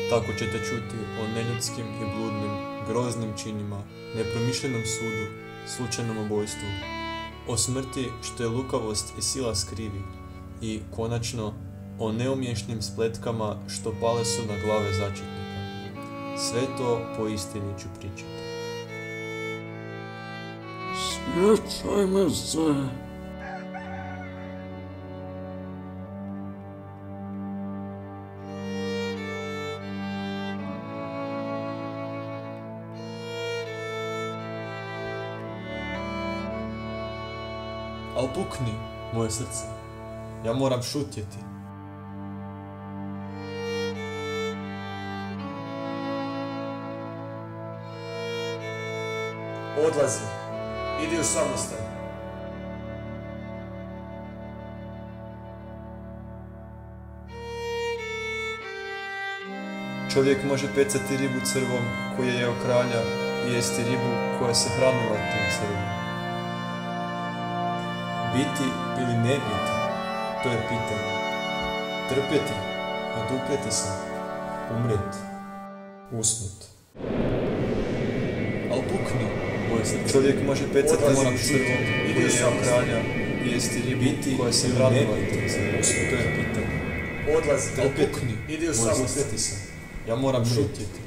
Tako ćete čuti o neljudskim i bludnim, groznim činima, nepromišljenom sudu, slučajnom ubojstvu, o smrti što je lukavost i sila skrivi i, konačno, o neumješnim spletkama što pale su na glave začetnika. Sve to po istini ću pričati. Sjećaj me se. Al pukni, moje srce, ja moram šutjeti. Odlazi, idi u samostan. Čovjek može pecati ribu crvom koji je jeo kralja i jesti ribu koja se hranila tim crvom. Biti ili ne biti, to je pitanje. Trpjeti, oduprijeti se, umrijeti, usnut. Al pukni, moje srce. Čovjek može pecati ribu crvom koji je jeo kralja i jesti ribu koja se hranila tim crvom. To je pitanje. Odlazi, Trpjeti, idi u samostan. uduprijeti se. Ja moram šutjeti.